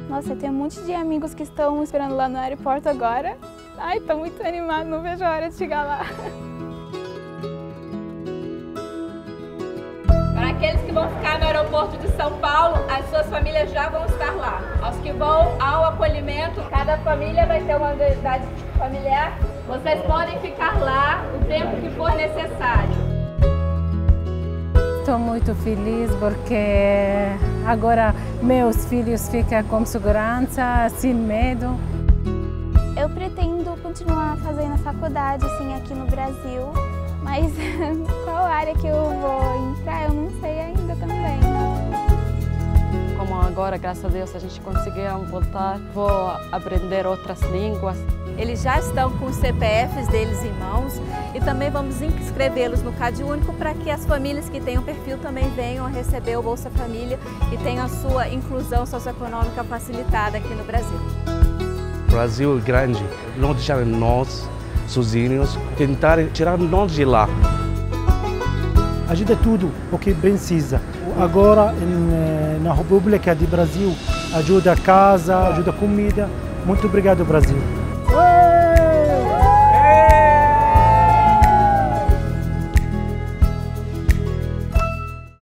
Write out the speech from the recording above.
Nossa, eu tenho um monte de amigos que estão esperando lá no aeroporto agora. Ai, tô muito animada, não vejo a hora de chegar lá. Para aqueles que vão ficar no aeroporto de São Paulo, as suas famílias já vão estar lá. Aos que vão ao acolhimento, cada família vai ter uma unidade familiar. Vocês podem ficar lá o tempo que for necessário. Estou muito feliz porque agora meus filhos ficam com segurança, sem medo. Eu pretendo continuar fazendo a faculdade assim, aqui no Brasil, mas qual área que eu vou entrar eu não sei ainda também. Como agora, graças a Deus, a gente conseguiu voltar, vou aprender outras línguas. Eles já estão com os CPFs deles em mãos e também vamos inscrevê-los no CadÚnico para que as famílias que tenham perfil também venham a receber o Bolsa Família e tenham a sua inclusão socioeconômica facilitada aqui no Brasil. O Brasil é grande, não deixar nós sozinhos, tentar tirar nós de lá. Ajuda tudo o que precisa. Agora, na República do Brasil, ajuda a casa, ajuda a comida. Muito obrigado, Brasil.